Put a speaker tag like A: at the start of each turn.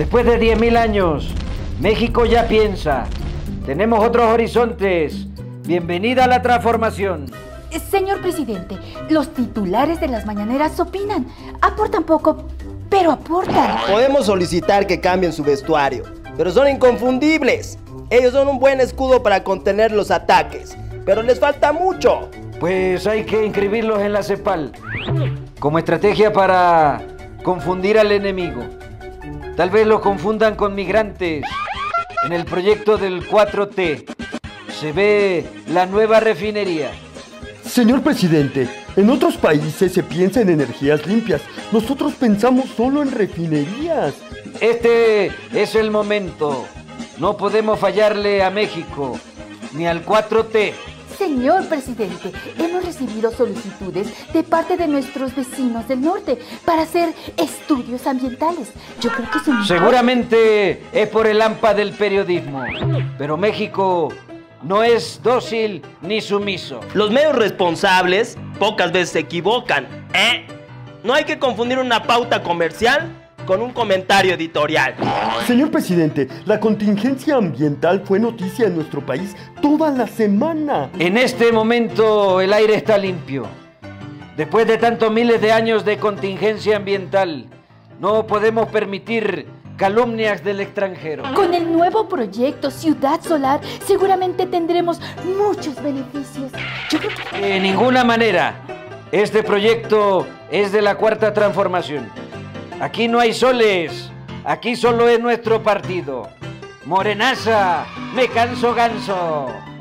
A: Después de 10.000 años, México ya piensa. Tenemos otros horizontes. Bienvenida a la transformación.
B: Señor presidente, los titulares de las mañaneras opinan. Aportan poco, pero aportan.
C: Podemos solicitar que cambien su vestuario, pero son inconfundibles. Ellos son un buen escudo para contener los ataques, pero les falta mucho.
A: Pues hay que inscribirlos en la CEPAL como estrategia para confundir al enemigo. Tal vez los confundan con migrantes. En el proyecto del 4T se ve la nueva refinería.
D: Señor presidente, en otros países se piensa en energías limpias. Nosotros pensamos solo en refinerías.
A: Este es el momento. No podemos fallarle a México ni al 4T.
B: Señor presidente, hemos recibido solicitudes de parte de nuestros vecinos del norte para hacer estudios ambientales. Yo creo que son...
A: Seguramente es por el hampa del periodismo, pero México no es dócil ni sumiso.
C: Los medios responsables pocas veces se equivocan, No hay que confundir una pauta comercial con un comentario editorial.
D: Señor presidente, la contingencia ambiental fue noticia en nuestro país toda la semana.
A: En este momento el aire está limpio. Después de tantos miles de años de contingencia ambiental, no podemos permitir calumnias del extranjero.
B: Con el nuevo proyecto Ciudad Solar seguramente tendremos muchos beneficios. Yo creo que...
A: De ninguna manera. Este proyecto es de la Cuarta Transformación. Aquí no hay soles. Aquí solo es nuestro partido. Morenaza, me canso ganso.